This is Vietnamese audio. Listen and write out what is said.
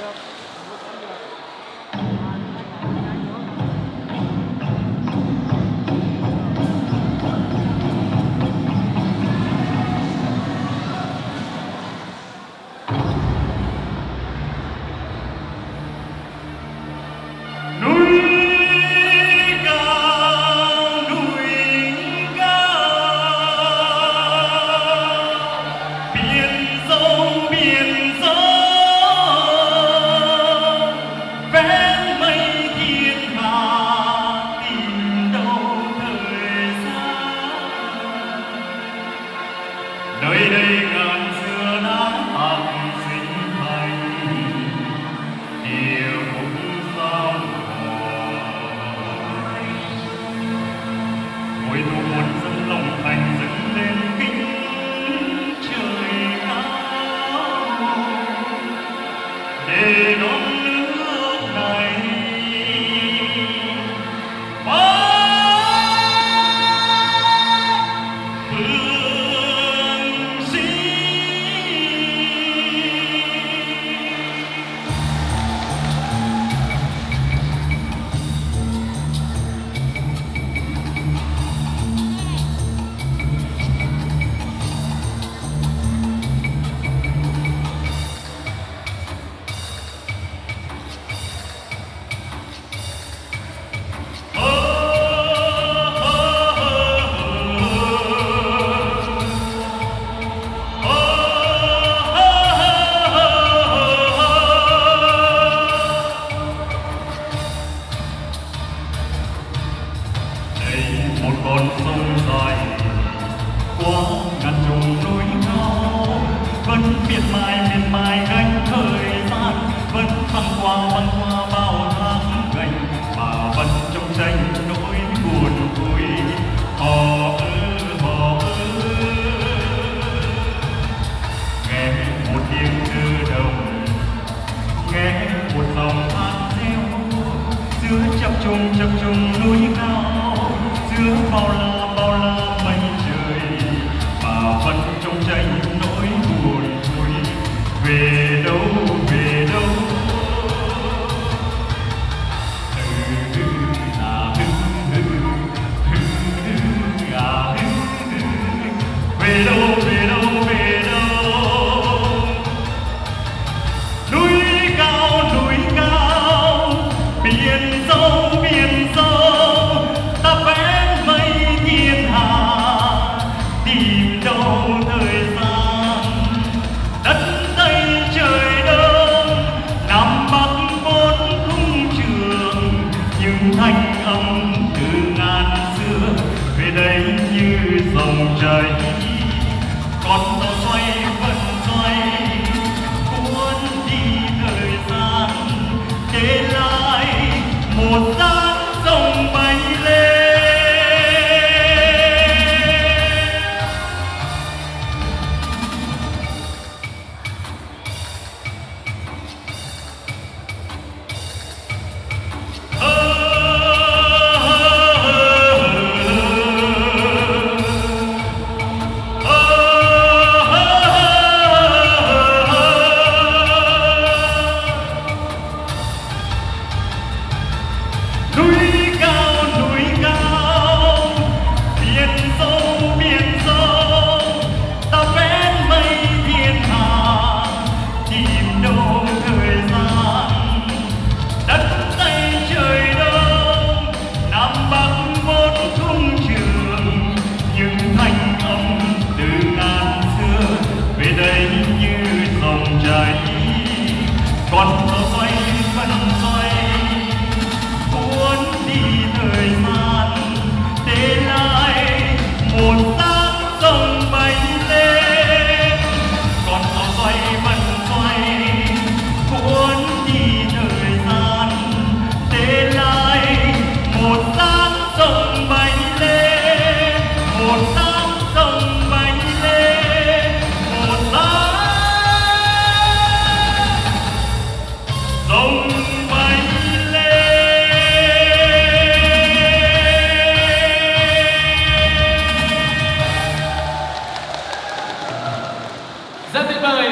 nơi đây ngàn xưa đã học sinh thành địa ngục sao hỏi hồi thu muôn dân lòng thành dâng lên kính trời cao để đón nước này một con sông dài qua ngàn trùng núi cao vẫn miệt mài gánh thời gian vẫn băng qua bao tháng ngày mà vẫn trong tranh nỗi buồn vui họ nghe một tiếng thư đồng nghe một dòng hát reo giữa chập trùng núi cao giữa bao la mây trời mà vẫn trong tranh nỗi buồn vui về đâu về đâu núi cao biển sâu ta vẽ mây thiên hà tìm đâu thời gian đất tây trời đông nam bắc bốn khung trường những thanh âm từ ngàn xưa về đây như dòng chảy con tàu xoay vẫn xoay cuốn đi thời gian để lại một dáng sông bay lên. Con tàu xoay vẫn xoay cuốn đi thời gian để lại một dáng sông bay lên. Con tàu xoay vẫn xoay cuốn đi thời gian để lại một dáng sông bay lên, một dáng sông bay lên, một dáng sông bay lên. Rất tuyệt vời.